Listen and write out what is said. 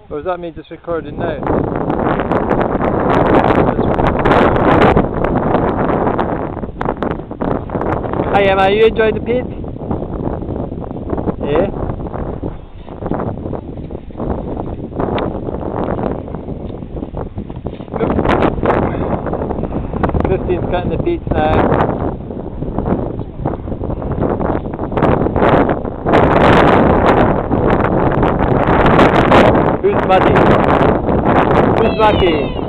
Or is that me just recording now? Hi Emma, are you enjoying the paint? Yeah? 15's cutting the beats now. Who's muddy? Who's lucky?